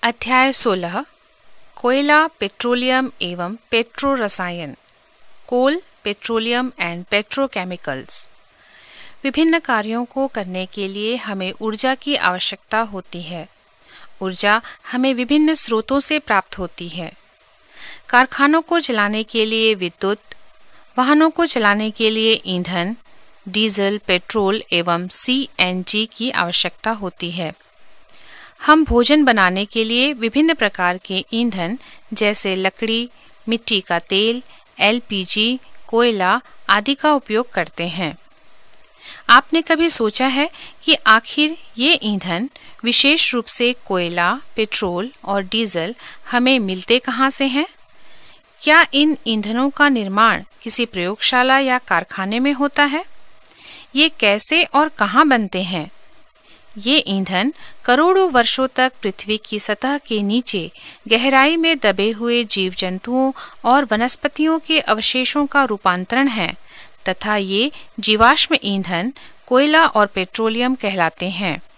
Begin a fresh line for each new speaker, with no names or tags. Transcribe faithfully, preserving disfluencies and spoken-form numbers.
अध्याय सोलह कोयला, पेट्रोलियम एवं पेट्रो रसायन। Coal, petroleum and petrochemicals. विभिन्न कार्यों को करने के लिए हमें ऊर्जा की आवश्यकता होती है। ऊर्जा हमें विभिन्न स्रोतों से प्राप्त होती है। कारखानों को चलाने के लिए विद्युत, वाहनों को चलाने के लिए ईंधन, डीजल, पेट्रोल एवं सी एन जी की आवश्यकता होती है। हम भोजन बनाने के लिए विभिन्न प्रकार के ईंधन जैसे लकड़ी, मिट्टी का तेल, एल पी जी, कोयला आदि का उपयोग करते हैं। आपने कभी सोचा है कि आखिर ये ईंधन, विशेष रूप से कोयला, पेट्रोल और डीजल, हमें मिलते कहाँ से हैं? क्या इन ईंधनों का निर्माण किसी प्रयोगशाला या कारखाने में होता है? ये कैसे और कहाँ बनते हैं? ये ईंधन करोड़ों वर्षों तक पृथ्वी की सतह के नीचे गहराई में दबे हुए जीव जंतुओं और वनस्पतियों के अवशेषों का रूपांतरण है तथा ये जीवाश्म ईंधन कोयला और पेट्रोलियम कहलाते हैं।